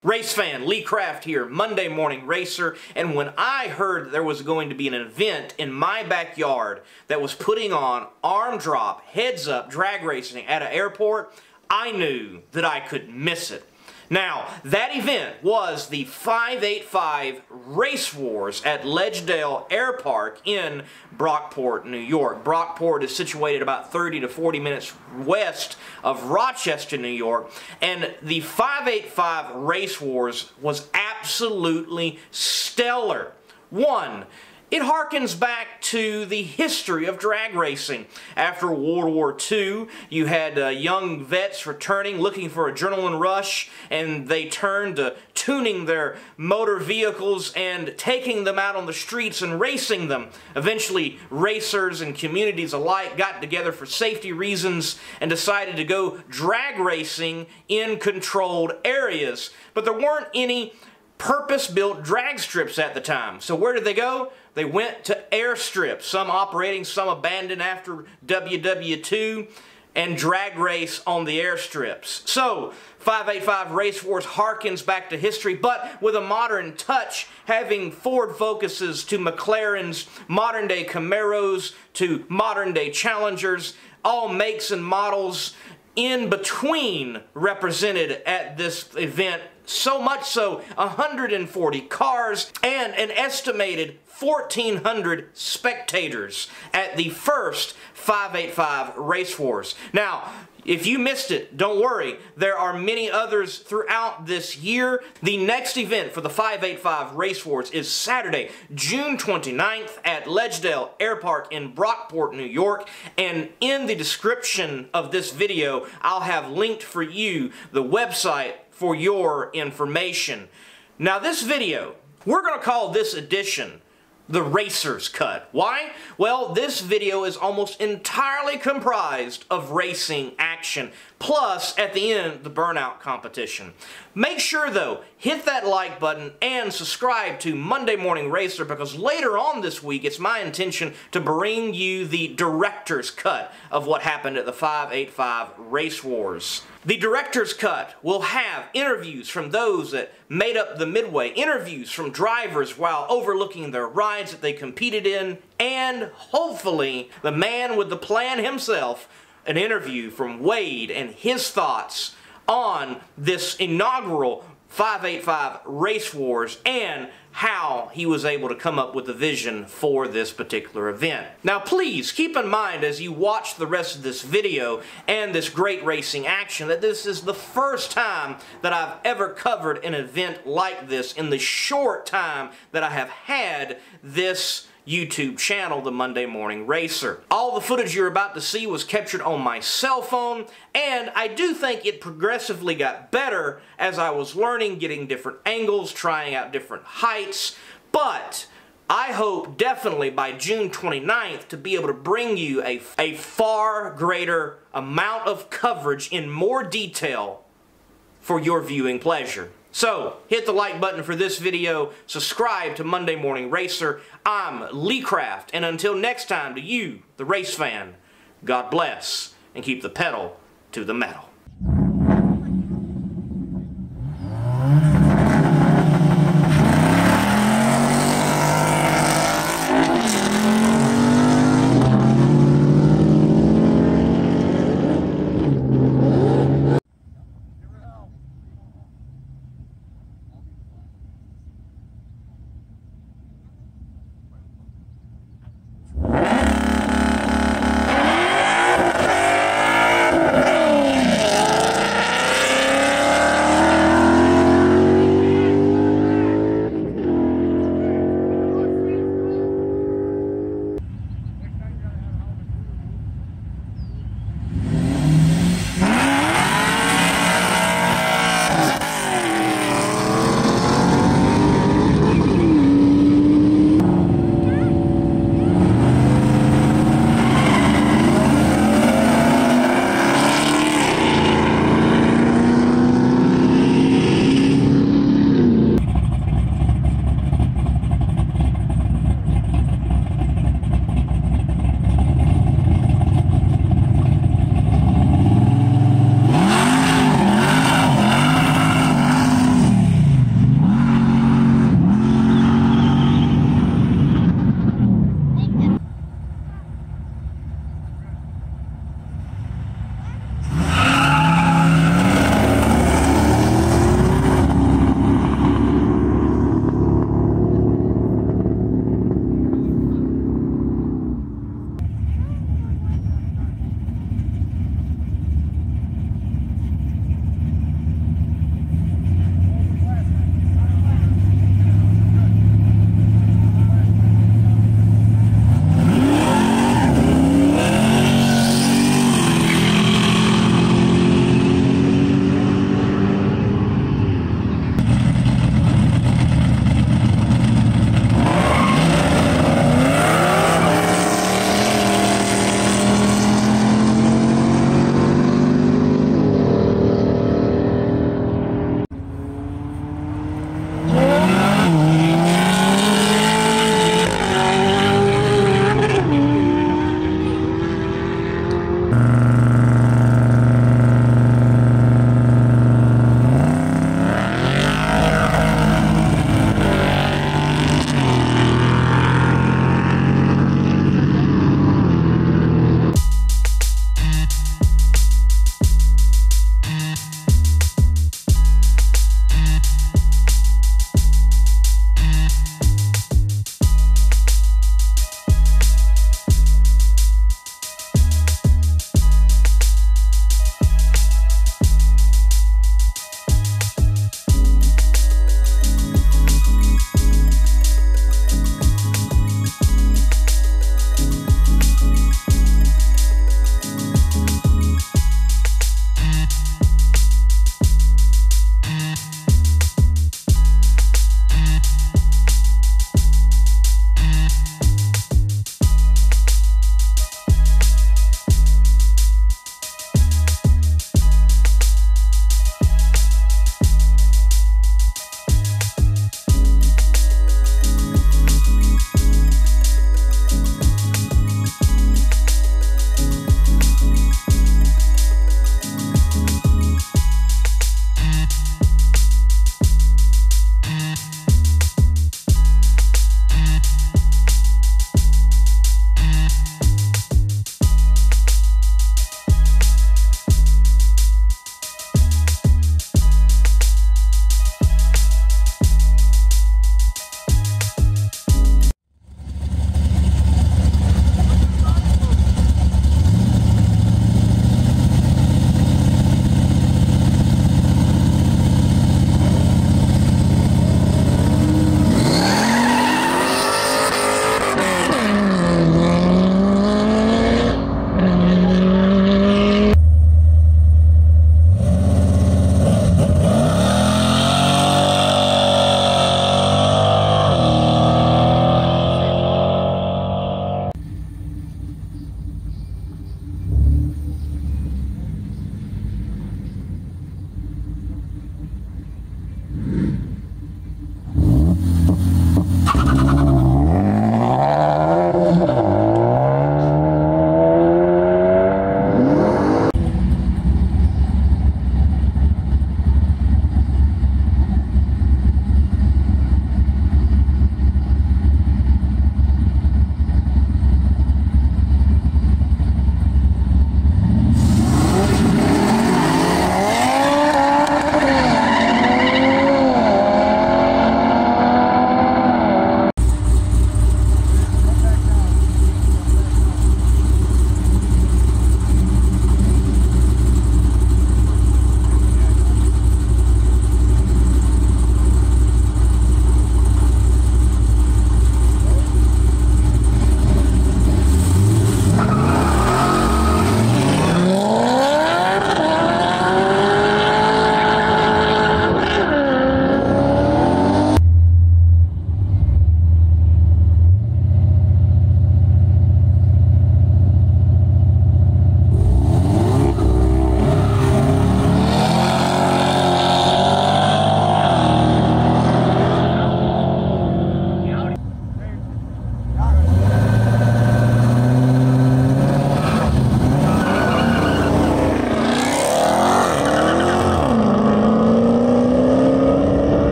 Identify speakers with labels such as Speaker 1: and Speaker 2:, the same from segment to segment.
Speaker 1: Race fan, Lee Craft here, Monday Morning Racer, and when I heard there was going to be an event in my backyard that was putting on arm drop, heads up drag racing at an airport, I knew that I couldn't miss it. Now, that event was the 585 Race Warz at Ledgedale Airpark in Brockport, New York. Brockport is situated about 30 to 40 minutes west of Rochester, New York, and the 585 Race Warz was absolutely stellar. One, it harkens back to the history of drag racing. After World War II, you had young vets returning looking for a adrenaline rush, and they turned to tuning their motor vehicles and taking them out on the streets and racing them. Eventually, racers and communities alike got together for safety reasons and decided to go drag racing in controlled areas. But there weren't any purpose-built drag strips at the time. So where did they go? They went to airstrips, some operating, some abandoned after WW2, and drag race on the airstrips. So 585 Race Warz harkens back to history, but with a modern touch, having Ford Focuses to McLarens, modern-day Camaros to modern-day Challengers, all makes and models in between represented at this event. So much so, 140 cars and an estimated 1,400 spectators at the first 585 Race Warz. Now, if you missed it, don't worry. There are many others throughout this year. The next event for the 585 Race Warz is Saturday, June 29th at Ledgedale Airpark in Brockport, New York. And in the description of this video, I'll have linked for you the website for your information. Now this video, we're going to call this edition the Racer's Cut. Why? Well, this video is almost entirely comprised of racing action, plus, at the end, the burnout competition. Make sure, though, hit that like button and subscribe to Monday Morning Racer, because later on this week, it's my intention to bring you the director's cut of what happened at the 585 Race Warz. The director's cut will have interviews from those that made up the midway, interviews from drivers while overlooking their rides that they competed in, and hopefully the man with the plan himself, an interview from Wade and his thoughts on this inaugural 585 Race Warz and how he was able to come up with the vision for this particular event. Now please keep in mind as you watch the rest of this video and this great racing action that this is the first time that I've ever covered an event like this in the short time that I have had this YouTube channel, the Monday Morning Racer. All the footage you're about to see was captured on my cell phone, and I do think it progressively got better as I was learning, getting different angles, trying out different heights, but I hope definitely by June 29th to be able to bring you a far greater amount of coverage in more detail for your viewing pleasure. So, hit the like button for this video, subscribe to Monday Morning Racer. I'm Lee Craft, and until next time to you, the race fan, God bless, and keep the pedal to the metal.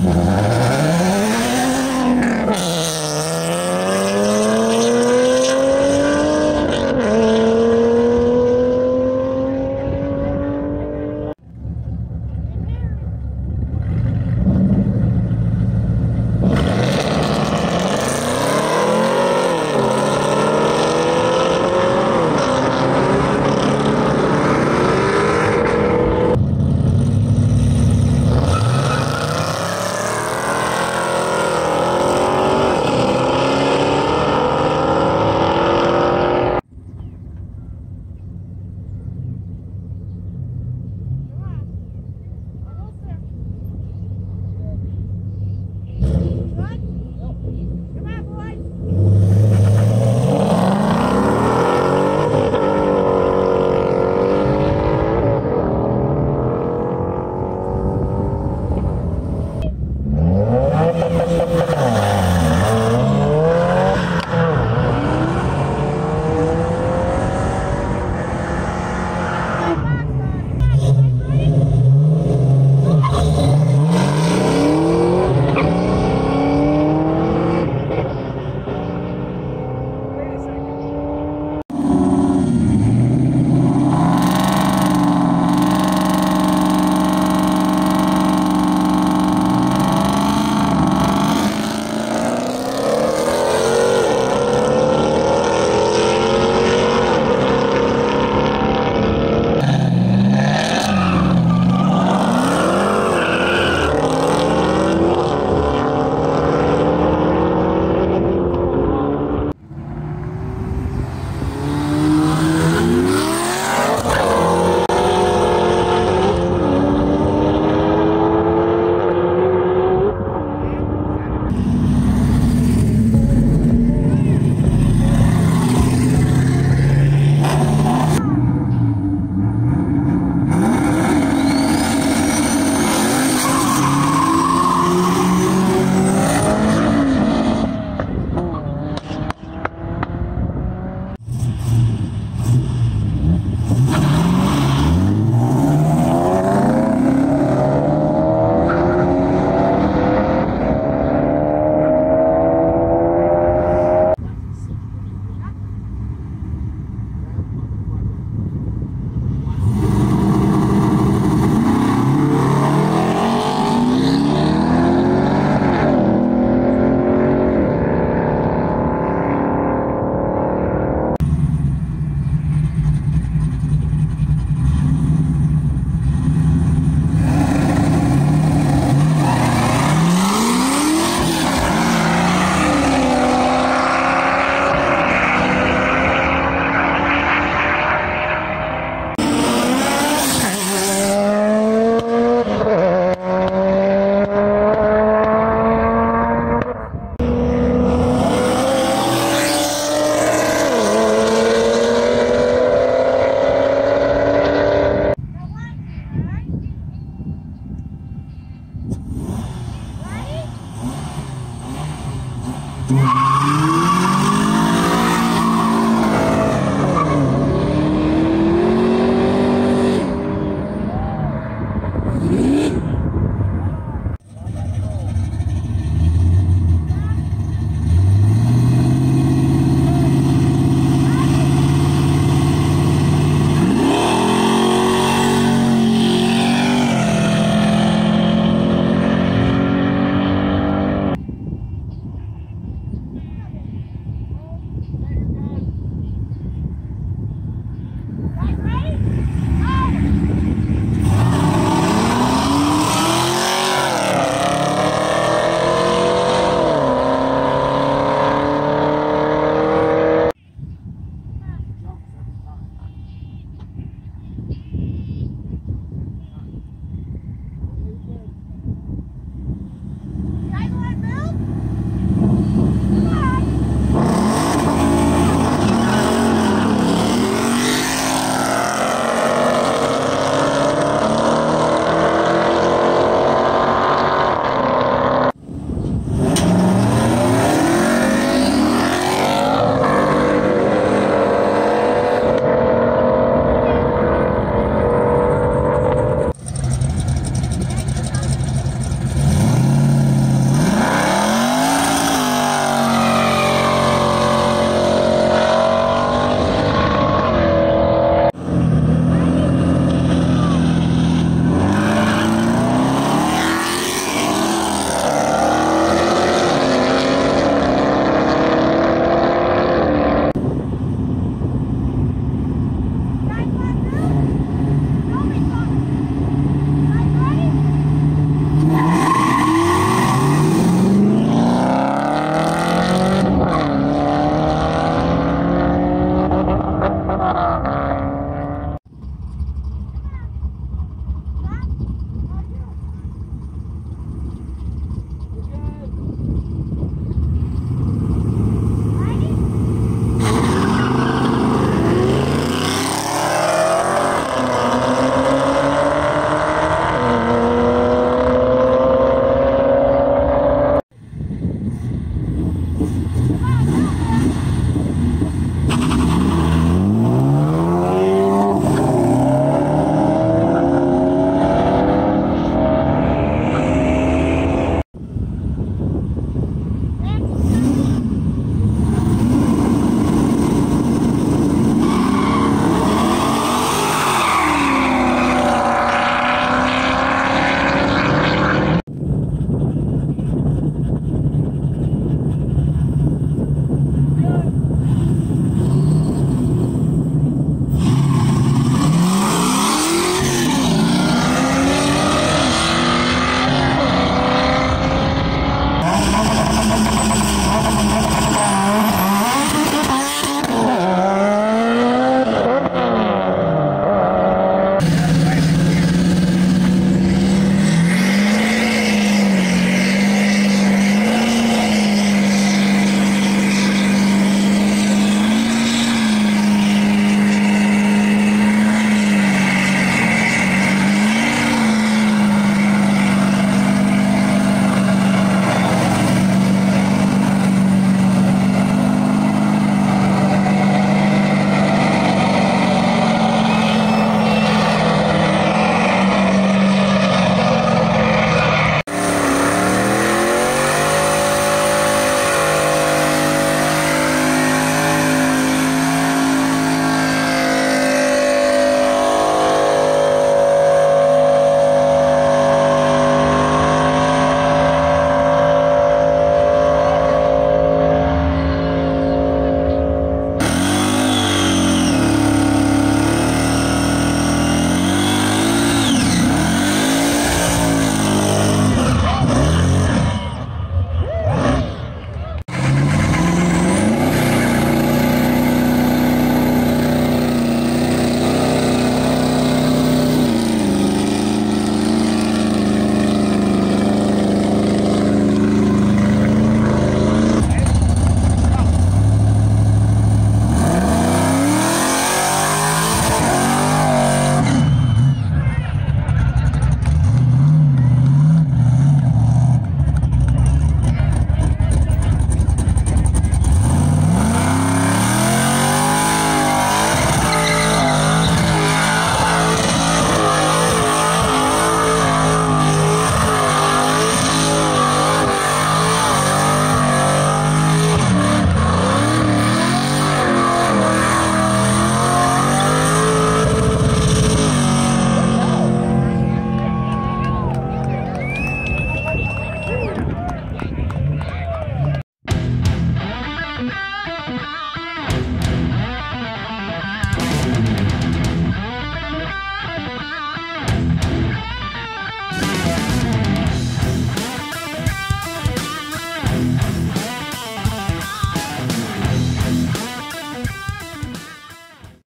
Speaker 2: Ready?